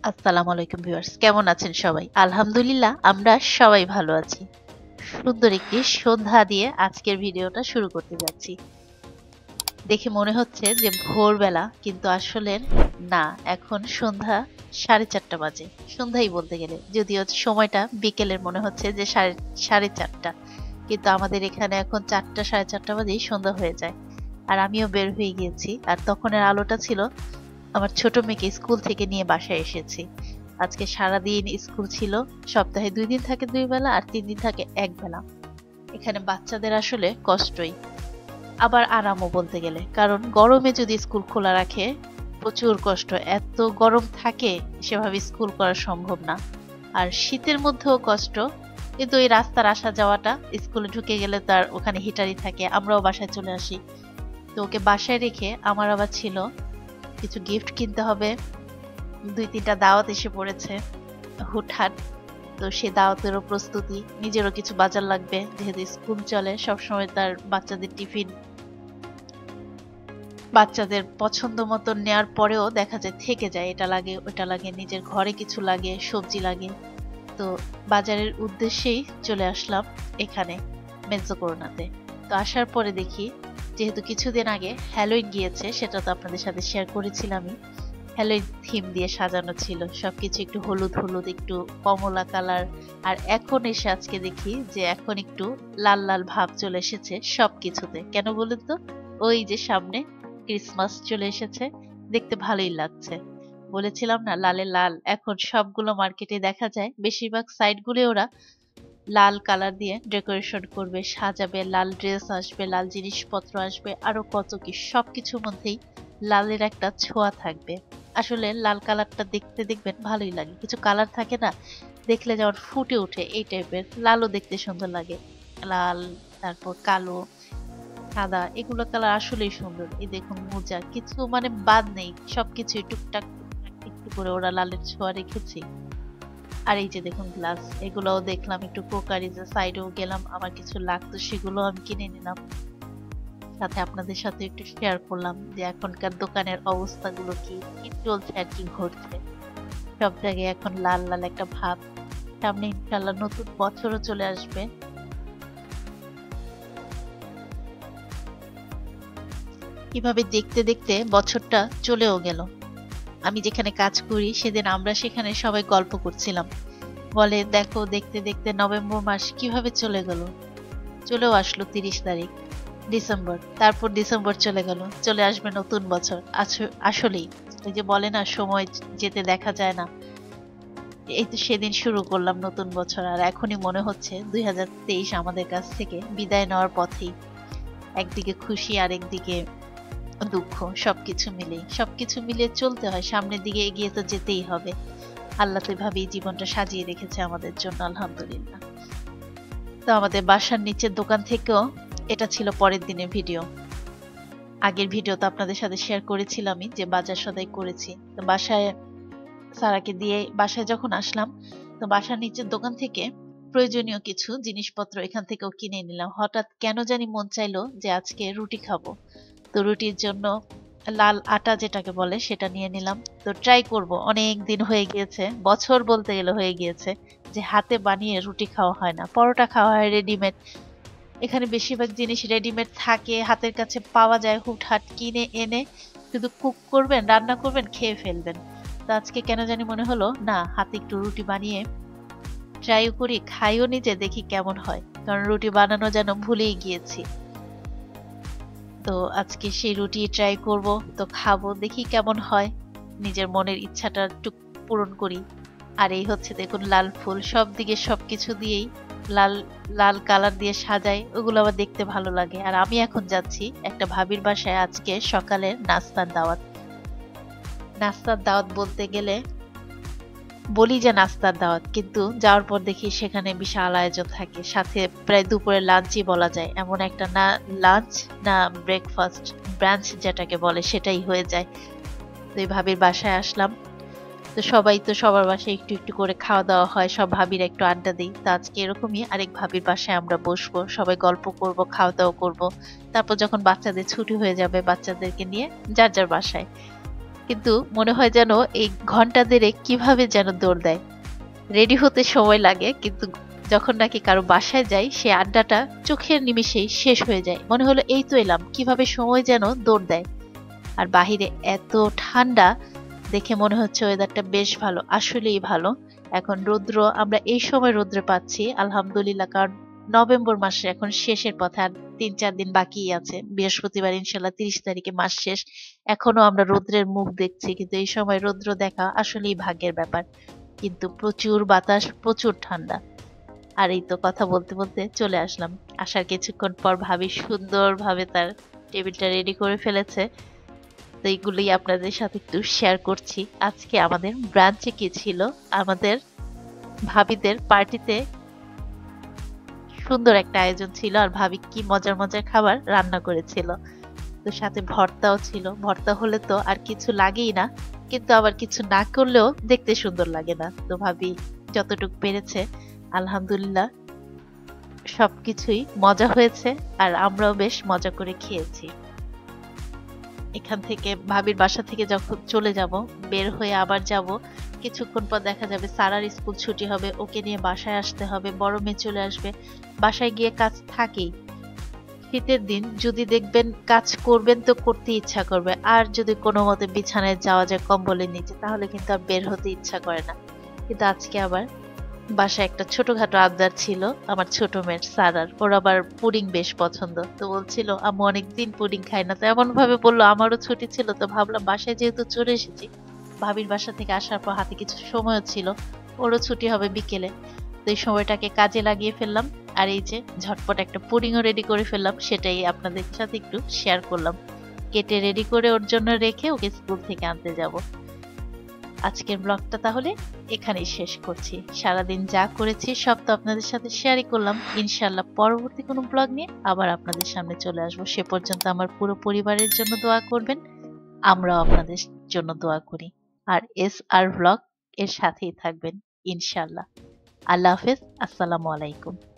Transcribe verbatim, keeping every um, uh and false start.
আসসালামু আলাইকুম ভিউয়ার্স, কেমন আছেন সবাই? আলহামদুলিল্লাহ আমরা সবাই ভালো আছি। সুন্দর একটি সন্ধ্যা দিয়ে আজকের ভিডিওটা শুরু করতে যাচ্ছি। দেখে মনে হচ্ছে যে ভোরবেলা, কিন্তু আসলে না, এখন সন্ধ্যা সাড়ে চারটা বাজে। সন্ধ্যাই বলতে গেলে, যদিও সময়টা বিকেলের মনে হচ্ছে যে সাড়ে সাড়ে চারটা, কিন্তু আমাদের এখানে এখন চারটা সাড়ে চারটা বাজেই সন্ধ্যা হয়ে যায়। আর আমিও বের হয়ে গিয়েছি, আর তখনের আলোটা ছিল আমার ছোট মেয়েকে স্কুল থেকে নিয়ে বাসায় এসেছি। আজকে সারাদিন স্কুল ছিল। সপ্তাহে দুই দিন থাকে দুই বেলা, আর তিন দিন থাকে এক বেলা। এখানে বাচ্চাদের আসলে কষ্টই, আবার আরামও বলতে গেলে, কারণ গরমে যদি স্কুল খোলা রাখে প্রচুর কষ্ট। এত গরম থাকে, সেভাবে স্কুল করা সম্ভব না। আর শীতের মধ্যেও কষ্ট, কিন্তু এই রাস্তার আসা যাওয়াটা, স্কুলে ঢুকে গেলে তার ওখানে হিটারই থাকে, আমরাও বাসায় চলে আসি। তো ওকে বাসায় রেখে আমার আবার ছিল কিছু গিফট কিনতে হবে। দুই তিনটা দাওয়াত এসে পড়েছে হুটহাট। তো সে দাওয়াতেরও প্রস্তুতি, নিজেরও কিছু বাজার লাগবে, যেহেতু স্কুল চলে সবসময়। তার বাচ্চাদের টিফিন বাচ্চাদের পছন্দ মতো নেয়ার পরেও দেখা যায় থেকে যায়, এটা লাগে ওটা লাগে, নিজের ঘরে কিছু লাগে, সবজি লাগে। তো বাজারের উদ্দেশ্যেই চলে আসলাম এখানে মেজো করোনাতে। তো আসার পরে দেখি, যেহেতু কিছুদিন আগে হ্যালোইন গিয়েছে, সেটা তো আপনাদের সাথে শেয়ার করেছিলামই। হ্যালোইন থিম দিয়ে সাজানো ছিল সবকিছু, একটু হলুদ হলুদ, একটু কমলা কালার। আর এখন এসে আজকে দেখি যে এখন একটু লাল লাল ভাব চলে এসেছে সবকিছুতে। কেন বলুন তো? ওই যে সামনে ক্রিসমাস চলে এসেছে, দেখতে ভালোই লাগছে। বলেছিলাম না, লালে লাল। এখন সবগুলো মার্কেটে দেখা যায়, বেশিরভাগ সাইড গুলো ওরা লাল কালার দিয়ে ডেকোরেশন করবে, সাজাবে, লাল ড্রেস আসবে, লাল জিনিসপত্র আসবে, আরো কত কি, সবকিছুর মধ্যেই লালের একটা ছোঁয়া থাকবে। আসলে লাল কালারটা দেখতে দেখবেন ভালোই লাগে। কিছু কালার থাকে না, দেখলে যেমন ফুটে ওঠে, এই টাইপের। লালও দেখতে সুন্দর লাগে। লাল, তারপর কালো, সাদা, এগুলো কালার আসলেই সুন্দর। এই দেখুন মোজা, কিছু মানে বাদ নেই, সবকিছু টুকটাক টুকটাক একটু করে ওরা লালের ছোঁয়া রেখেছে। আর এই যে দেখুন গ্লাস, এগুলোও দেখলাম, একটু ক্রোকারিজের সাইডেও গেলাম, আমার কিছু লাগতো সেগুলো আমি কিনে নিলাম। সাথে আপনাদের সাথে একটু শেয়ার করলাম যে এখনকার দোকানের অবস্থাগুলো কি কি চলছে আর কি ঘটছে। সব জায়গায় এখন লাল লাল একটা ভাব। সামনে ইনশাল্লাহ নতুন বছরও চলে আসবে। কিভাবে দেখতে দেখতে বছরটা চলেও গেল। আমি যেখানে কাজ করি সেদিন আমরা সেখানে সবাই গল্প করছিলাম। বলে, দেখো দেখতে দেখতে নভেম্বর মাস কিভাবে চলে গেল। চলেও আসলো তিরিশ তারিখ, ডিসেম্বর। তারপর ডিসেম্বর চলে গেল, চলে আসবে নতুন বছর। আসলেই ওই যে বলে না, সময় যেতে দেখা যায় না। এই তো সেদিন শুরু করলাম নতুন বছর, আর এখনই মনে হচ্ছে দুই হাজার তেইশ আমাদের কাছ থেকে বিদায় নেওয়ার পথেই। একদিকে খুশি, আর একদিকে দুঃখ, সবকিছু মিলেই সবকিছু মিলিয়ে চলতে হয়। সামনের দিকে এগিয়ে তো যেতেই হবে। আল্লাহ তো এভাবেই জীবনটা সাজিয়ে রেখেছে আমাদের জন্য, আলহামদুলিল্লাহ। তো আমাদের বাসার নিচের দোকান থেকেও, এটা ছিল পরের দিনের ভিডিও। আগের ভিডিও তো আপনাদের সাথে শেয়ার করেছিলামই যে বাজার সদাই করেছি। তো বাসায় সারাকে দিয়ে বাসায় যখন আসলাম, তো বাসার নিচের দোকান থেকে প্রয়োজনীয় কিছু জিনিসপত্র এখান থেকেও কিনে নিলাম। হঠাৎ কেন জানি মন চাইলো যে আজকে রুটি খাবো। তো রুটির জন্য লাল আটা যেটাকে বলে সেটা নিয়ে নিলাম। তো ট্রাই করব, অনেক দিন হয়ে গিয়েছে, বছর বলতে গেলে হয়ে গিয়েছে, যে হাতে বানিয়ে রুটি খাওয়া হয় না। পরোটা খাওয়া হয় রেডিমেড। এখানে বেশিরভাগ জিনিস রেডিমেড থাকে, হাতের কাছে পাওয়া যায়, হুটহাট কিনে এনে শুধু কুক করবেন, রান্না করবেন, খেয়ে ফেলবেন। তো আজকে কেন জানি মনে হলো, না, হাতে একটু রুটি বানিয়ে ট্রাইও করি, খাইও নিজে, দেখি কেমন হয়। কারণ রুটি বানানো যেন ভুলেই গিয়েছি। তো আজকে সেই রুটি ট্রাই করব, তো খাবো, দেখি কেমন হয়। নিজের মনের ইচ্ছাটা একটু পূরণ করি। আর এই হচ্ছে দেখুন লাল ফুল, সব দিকে সবকিছু দিয়েই লাল লাল কালার দিয়ে সাজাই, ওগুলো আবার দেখতে ভালো লাগে। আর আমি এখন যাচ্ছি একটা ভাবির বাসায়, আজকে সকালে নাস্তার দাওয়াত। নাস্তার দাওয়াত বলতে গেলে বলি যে নাস্তার দাওয়াত, কিন্তু যাওয়ার পর দেখি সেখানে বিশাল আয়োজন থাকে, সাথে প্রায় দুপুরে লাঞ্চই বলা যায়। এমন একটা, না লাঞ্চ না ব্রেকফাস্ট, ব্রাঞ্চ যেটাকে বলে, সেটাই হয়ে যায়। তো এই ভাবির বাসায় আসলাম। তো সবাই তো সবার বাসায় একটু একটু করে খাওয়া দাওয়া হয়, সব ভাবিরা একটু আড্ডা দিই। তো আজকে এরকমই আরেক ভাবির বাসায় আমরা বসবো, সবাই গল্প করব, খাওয়া দাওয়া করব। তারপর যখন বাচ্চাদের ছুটি হয়ে যাবে, বাচ্চাদেরকে নিয়ে যার যার বাসায়। কিন্তু মনে হয় যেন এই ঘন্টা দেড়েক কিভাবে যেন দৌড় দেয়। রেডি হতে সময় লাগে, কিন্তু যখন নাকি কারো বাসায় যাই সে আড্ডাটা চোখের নিমেষেই শেষ হয়ে যায়। মনে হলো এই তো এলাম, কিভাবে সময় যেন দৌড় দেয়। আর বাহিরে এত ঠান্ডা, দেখে মনে হচ্ছে ওয়েদারটা বেশ ভালো, আসলেই ভালো। এখন রৌদ্র, আমরা এই সময় রৌদ্র পাচ্ছি আলহামদুলিল্লাহ, কারণ নভেম্বর মাসে এখন শেষের পথে, আর তিন চার দিন বাকি আছে। বৃহস্পতিবার ইনশাল্লাহ তিরিশ তারিখে মাস শেষ। এখনো আমরা রৌদ্রের মুখ দেখছি, কিন্তু এই সময় রৌদ্র দেখা আসলেই ভাগ্যের ব্যাপার। কিন্তু প্রচুর বাতাস, প্রচুর ঠান্ডা। আর এই তো কথা বলতে বলতে চলে আসলাম। আসার কিছুক্ষণ পর ভাবি সুন্দরভাবে তার টেবিলটা রেডি করে ফেলেছে। তো এইগুলোই আপনাদের সাথে একটু শেয়ার করছি। আজকে আমাদের ব্রাঞ্চে কি ছিল, আমাদের ভাবিদের পার্টিতে সুন্দর একটা আয়োজন ছিল, আর ভাবি কি মজার মজার খাবার রান্না করেছিল। তো সাথে ভর্তাও ছিল। ভর্তা হলে তো আর কিছু লাগেই না, কিন্তু আবার কিছু না করলেও দেখতে সুন্দর লাগে না। তো ভাবি যতটুকু পেরেছে, আলহামদুলিল্লাহ সবকিছুই মজা হয়েছে, আর আমরাও বেশ মজা করে খেয়েছি। এখান থেকে ভাবির বাসা থেকে যখন চলে যাব, বের হয়ে আবার যাব, কিছুক্ষণ পর দেখা যাবে সারার স্কুল ছুটি হবে, ওকে নিয়ে বাসায় আসতে হবে, বড় মেয়ে চলে আসবে। বাসায় গিয়ে কাজ থাকেই। শীতের দিন যদি দেখবেন কাজ করবেন তো করতে ইচ্ছা করবে, আর যদি কোনো মতে বিছানায় যাওয়া যায় কম্বলের নিচে, তাহলে কিন্তু আর বের হতে ইচ্ছা করে না। কিন্তু আজকে আবার বাসায় একটা ছোটখাটো আবদার ছিল আমার ছোট মেয়ের সারার। ওর আবার পুডিং বেশ পছন্দ। তো বলছিল আম্মু অনেকদিন পুডিং খাই না, তো এমন ভাবে বললো। আমারও ছুটি ছিল, তো ভাবলাম বাসায় যেহেতু চলে এসেছি, ভাবির বাসা থেকে আসার পর হাতে কিছু সময়ও ছিল, ওরও ছুটি হবে বিকেলে, তো এই সময়টাকে কাজে লাগিয়ে ফেললাম। আর এই যে ঝটপট একটা পুডিংও রেডি করে ফেললাম, সেটাই আপনাদের সাথে একটু শেয়ার করলাম। কেটে রেডি করে ওর জন্য রেখে ওকে স্কুল থেকে আনতে যাব। আজকের ব্লগটা তাহলে এখানেই শেষ করছি। সারাদিন যা করেছি সব তো আপনাদের সাথে শেয়ারই করলাম। ইনশাল্লাহ পরবর্তী কোনো ব্লগ নিয়ে আবার আপনাদের সামনে চলে আসবো। সে পর্যন্ত আমার পুরো পরিবারের জন্য দোয়া করবেন, আমরাও আপনাদের জন্য দোয়া করি। আর এস আর ব্লগ এর সাথেই থাকবেন ইনশাল্লাহ। আল্লাহ হাফেজ, আসসালামু আলাইকুম।